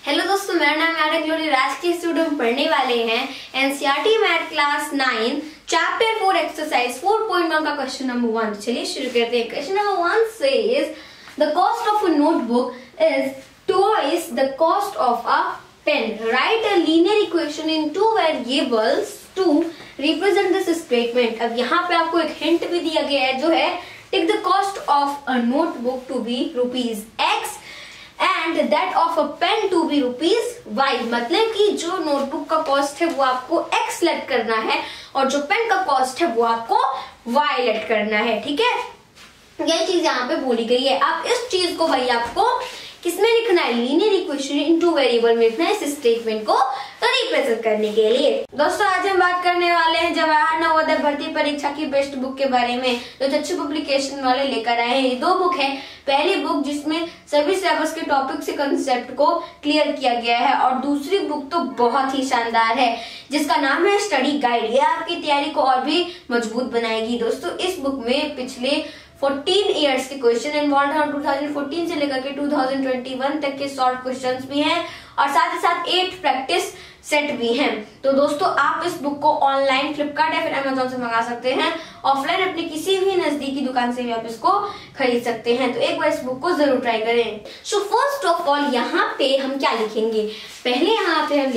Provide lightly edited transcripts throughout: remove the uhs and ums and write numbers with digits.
Hello दोस्तों, मेरा नाम है ग्लोरी। आज के स्टूडियो में पढ़ने वाले हैं NCERT math class 9 chapter 4 exercise 4.1 का क्वेश्चन नंबर 1। चलिए शुरू करते हैं। Question number 1 says the cost of a notebook is twice the cost of a pen. Write a linear equation in two variables to represent this statement. अब यहाँ पे आपको एक हिंट भी दिया गया है जो है take the cost of a notebook to be ₹X and that of a pen to be ₹Y। मतलब कि जो नोटबुक का कॉस्ट है वो आपको X लेट करना है और जो पेन का कॉस्ट है वो आपको Y लेट करना है। ठीक है, यही चीज यहाँ पे बोली गई है। अब इस चीज को भाई आपको किसमें लिखना है? Linear equation in two variable में लिखना है इस स्टेटमेंट को रिप्रेजेंट करने के लिए। दोस्तों, आज हम बात करने वाले हैं जवाहर नवोदय भर्ती परीक्षा की बेस्ट बुक के बारे में जो अच्छे पब्लिकेशन वाले लेकर आए हैं। ये दो बुक है। पहली बुक जिसमें सभी सिलेबस के टॉपिक से कंसेप्ट को क्लियर किया गया है और दूसरी बुक तो बहुत ही शानदार है जिसका नाम है स्टडी गाइड। ये आपकी तैयारी को और भी मजबूत बनाएगी। दोस्तों, इस बुक में पिछले 14 इयर्स के क्वेश्चन इन्वॉल्व हैं और 2014 से लेकर के 2021 तक के शॉर्ट क्वेश्चंस भी हैं और साथ ही साथ 8 प्रैक्टिस सेट भी हैं। तो दोस्तों, आप इस बुक को ऑनलाइन फ्लिपकार्ट या फिर अमेजोन से मंगा सकते हैं। ऑफलाइन अपनी किसी भी नजदीकी दुकान से भी आप इसको खरीद सकते हैं। तो एक बार इस बुक को जरूर ट्राई करें। सो फर्स्ट ऑफ ऑल यहाँ पे हम क्या लिखेंगे? पहले यहाँ पे हम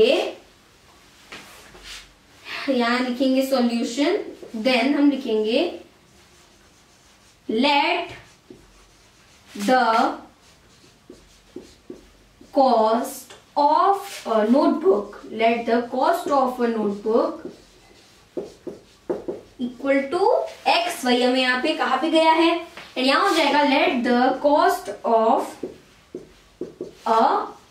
लिखेंगे सॉल्यूशन। देन हम लिखेंगे let the cost of a notebook equal to X। वही हमें यहाँ पे कहा भी गया है। यहाँ हो जाएगा let the cost of a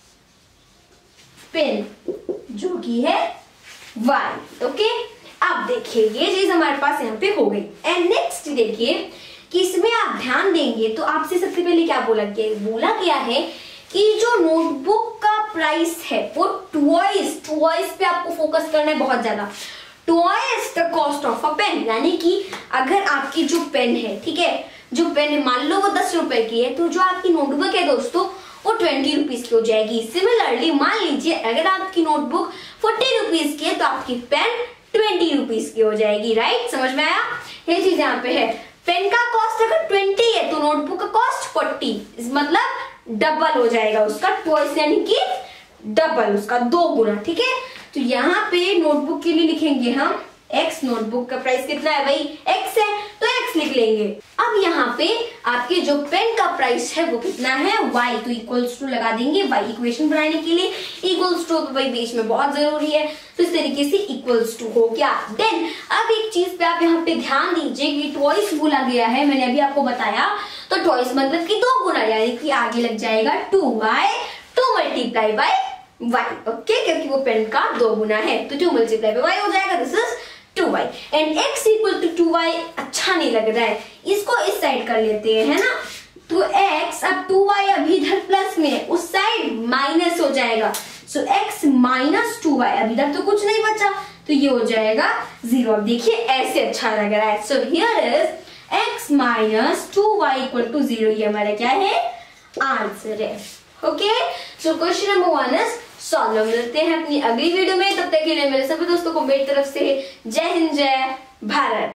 pen जो कि है Y। ओके, अब देखिए ये चीज हमारे पास यहाँ पे हो गई। एंड नेक्स्ट देखिए कि इसमें आप ध्यान देंगे तो आपसे सबसे पहले क्या बोला गया है कि जो नोटबुक का प्राइस है वो ट्वाइस पे आपको फोकस करना है बहुत ज्यादा। Twice the cost of a pen, यानी कि अगर आपकी जो पेन है, ठीक है, जो पेन है मान लो वो 10 रुपए की है तो जो आपकी नोटबुक है दोस्तों वो 20 रुपीज की हो जाएगी। सिमिलरली मान लीजिए अगर आपकी नोटबुक 40 रुपीज की है तो आपकी पेन 20 रुपीज की हो जाएगी। राइट, समझ में आया? ये चीज यहाँ पे है। पेन का कॉस्ट अगर 20 है तो नोटबुक का कॉस्ट 40, मतलब डबल हो जाएगा उसका। ट्वाइस यानी कि डबल, उसका 2 गुना। ठीक है, तो यहाँ पे नोटबुक के लिए लिखेंगे हम X। नोटबुक का प्राइस कितना है भाई? X है तो X लिख लेंगे। अब यहाँ पे आपके जो पेन का प्राइस है वो कितना है? Y। तो इक्वल्स टू लगा देंगे Y इक्वेशन बनाने के लिए। इक्वल्स टू तो भाई बीच में बहुत जरूरी है, तो इस तरीके से इक्वल्स टू हो गया। देन अब एक चीज पे आप यहाँ पे ध्यान दीजिए कि ट्वाइस बोला गया है, मैंने अभी आपको बताया। तो ट्वाइस मतलब कि 2 गुना, यानी कि आगे लग जाएगा 2y 2 multiply by y। Okay, क्योंकि वो पेन का 2 गुना है तो 2 मल्टीप्लाई बाय y हो जाएगा। This is 2y and x equal to 2y अच्छा नहीं लग रहा है, इसको इस साइड कर लेते हैं, है ना। तो x, अब 2y अभी इधर प्लस में है, उस साइड माइनस हो जाएगा। सो x माइनस 2y, अभी इधर तो कुछ नहीं बचा तो ये हो जाएगा 0। अब देखिए ऐसे अच्छा लग रहा है। So here is x minus 2y equal to 0। ये हमारा क्या है? आंसर है। Okay, so question number 1 is solve. मिलते हैं अपनी अगली वीडियो में, तब तक के लिए मेरे सभी दोस्तों को मेरी तरफ से जय हिंद, जय भारत।